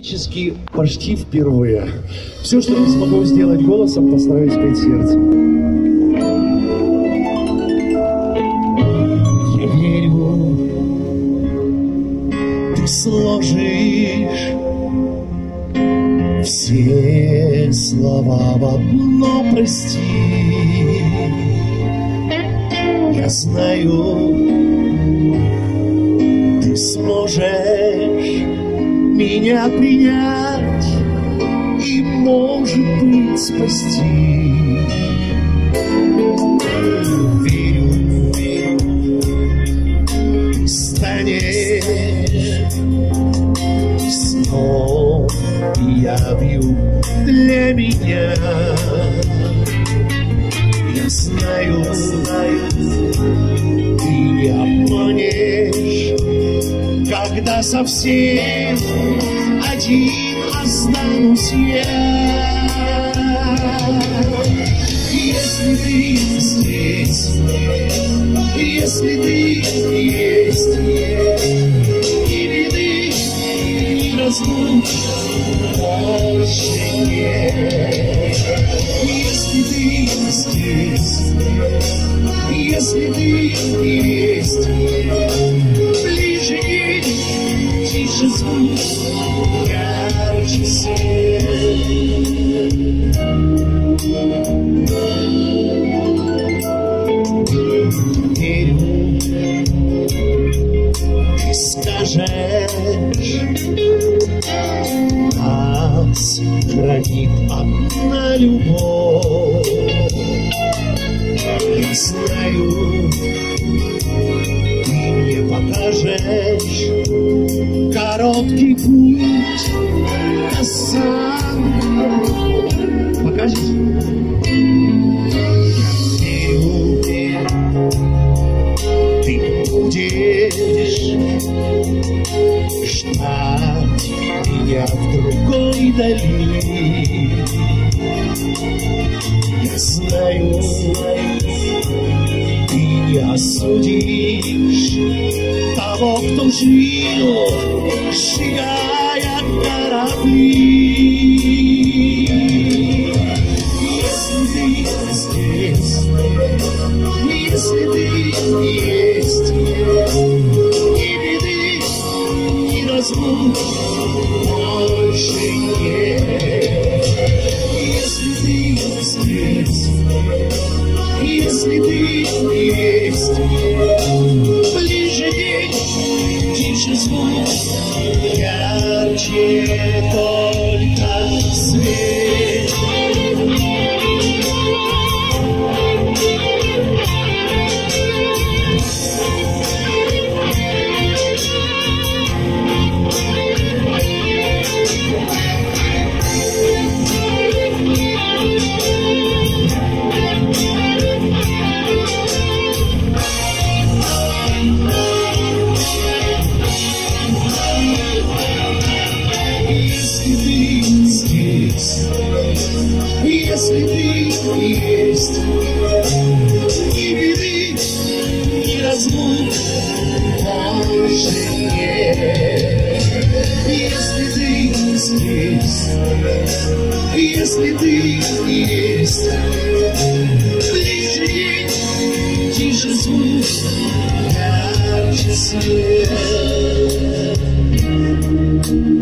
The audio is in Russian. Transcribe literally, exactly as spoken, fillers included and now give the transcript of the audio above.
Практически почти впервые. Все, что я смогу сделать голосом, постараюсь петь сердцем. Я верю, ты сложишь все слова в одно прости. Я знаю, ты сможешь меня принять и, может быть, спасти. Верю, верю, ты станешь сном и явью для меня. Я знаю, знаю, ты не обманешь, когда совсем один останусь я. Если ты здесь, если ты есть, и беды не разлуч больше нет. Если ты здесь, если ты есть, ближе едешь, тише звук, ярче свет. Верю, ты скажешь, нас хранит одна любовь. Я знаю, ты мне покажешь короткий путь до самого. Покажешь? Я верю, ты будешь ждать меня в другой дали. Я знаю, ты не осудишь того, кто жил, сжигая корабли. Если ты здесь, если ты есть, и беды, и разлук больше нет. Если ты здесь, если ты есть, ближе день, тише звук, ярче только свет. Если ты есть, и беды, и разлук больше нет. Если ты здесь, если ты есть, ближе день, тише звук, ярче свет.